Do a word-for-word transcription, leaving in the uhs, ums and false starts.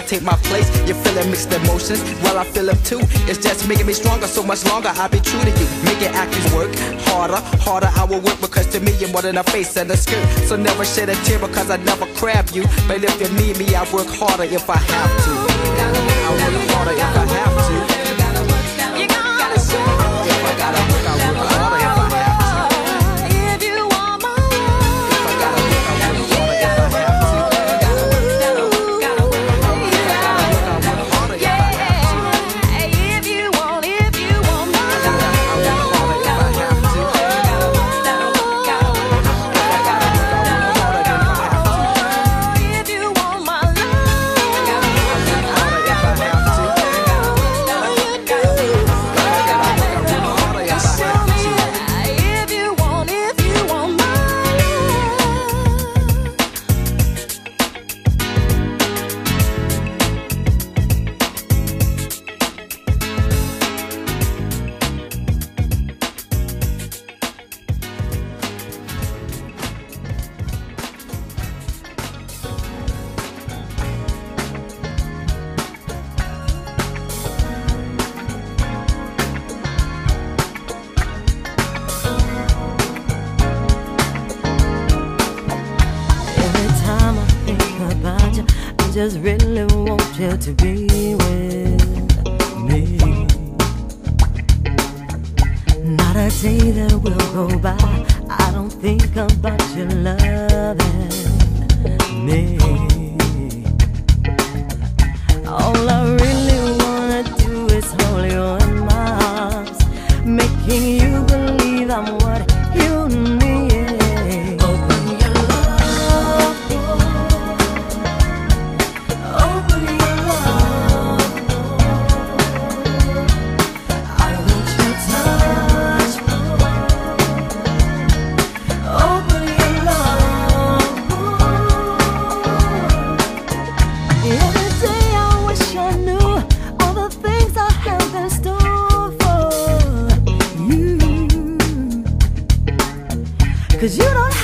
take my place. You're feeling mixed emotions, well I feel them too. It's just making me stronger, so much longer I'll be true to you. Making actors work harder, harder I will work, because to me you're more than a face and a skirt. So never shed a tear because I never crab you. But if you need me, I work harder if I have to. I work harder if I have to. You gotta show. If I gotta work, I work harder if I have to. If you want my love, If I gotta work, I work harder if I have to. gotta work, gotta work, gotta work, I work harder if I have to. yeah. If you want, if you want my I work harder if I have to. gotta work, gotta work, gotta work. If I gotta work, I work harder if I have to. If you want my love, gotta work, I work harder if I have to. if you want, if you want my Every time I think about you, I just really want you to be with me. Not a day that will go by, I don't think about you loving me. All I really wanna do is hold you in my arms, making you believe I'm what you need. Open your love, open your love. I want your touch. Open your love. Every day I wish I knew all the things I have in store for you. 'Cause you don't